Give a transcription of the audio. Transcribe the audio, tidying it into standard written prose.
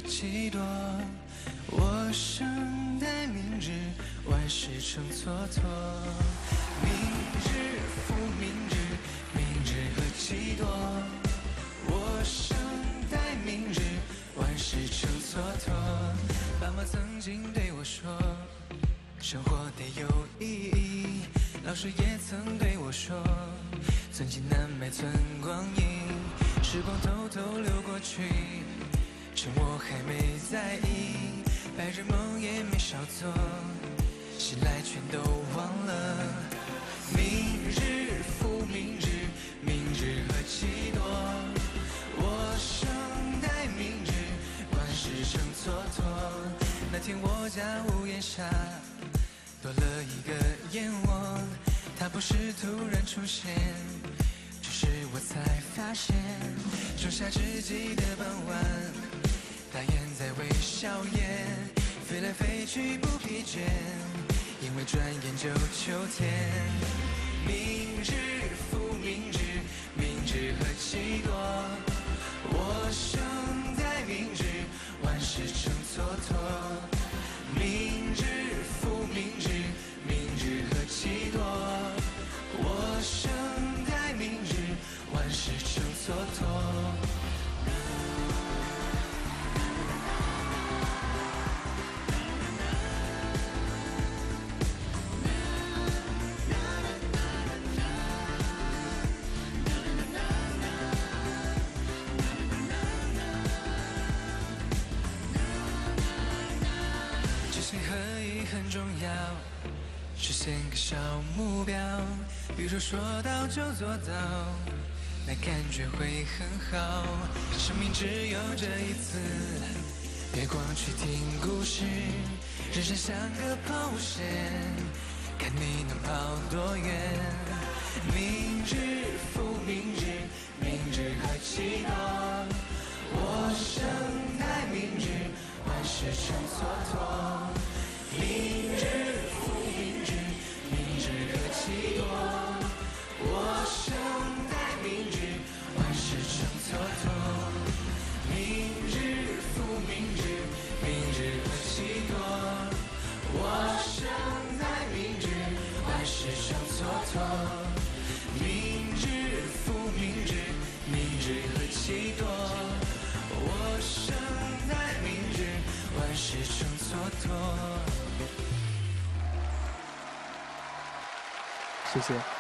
几多。我生待明日，万事成蹉跎。明日复明日，明日何其多。我生待明日，万事成蹉跎。爸妈曾经对我说，生活得有意义。老师也曾对我说，寸金难买寸光阴。时光偷偷流过去，趁我还没在意，白日梦也没少做，醒来全都忘了。明日复明日，明日何其多。我生待明日，万事成蹉跎。那天我家屋檐下多了一个燕窝，它不是突然出现，只是我才发现，仲夏之际的傍晚，大雁在微笑雁，飞来飞去不疲倦，因为转眼就秋天。明日复明日，明日何其多。我生待明日，万事成蹉跎。明日复明日，明日何其多。我生待明日，万事成蹉跎。很重要，实现个小目标，比如说到就做到，那感觉会很好。生命只有这一次，别光去听故事，人生像个跑线，看你能跑多远。明日复明日，明日何其多。我生待明日，万事成蹉跎。明日复明日，明日何其多。我生待明日，万事成蹉跎。明日复明日，明日何其多。我生待明日，万事成蹉跎。明日复明日，明日何其多。我生待明日，万事成蹉跎。 谢谢。